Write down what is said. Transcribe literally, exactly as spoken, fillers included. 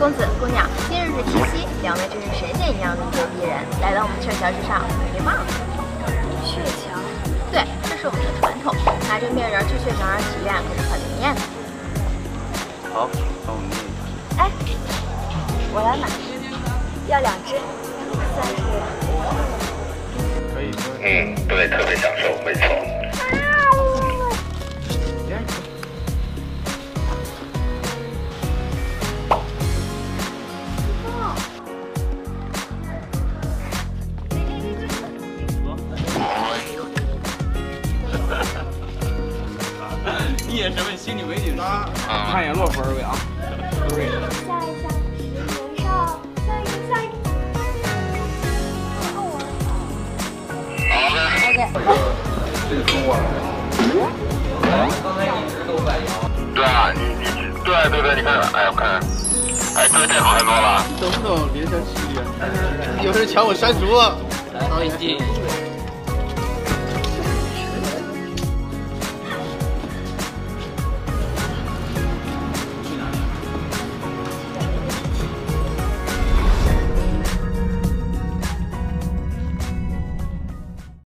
公子姑娘，今日是七夕，两位真是神仙一样的一对璧人，来到我们鹊桥之上，别忘了。鹊桥？对，这是我们的传统，拿着面人去鹊桥上许愿，可是很灵验的。 好，帮我念一下。 哎，我来买，要两只，三十。 可以。 嗯，对，特别享受，没错。 你也是问心里为你啊，看一眼落分儿呗啊。对。 下一下，十年少，下一个，下一个。 好的。 OK。 这个中我了。刚才一直都在摇。对啊，你你对对对，你看，哎，我看，哎，这这好看多了。 能不能联想起点？有人抢我山竹， 最近。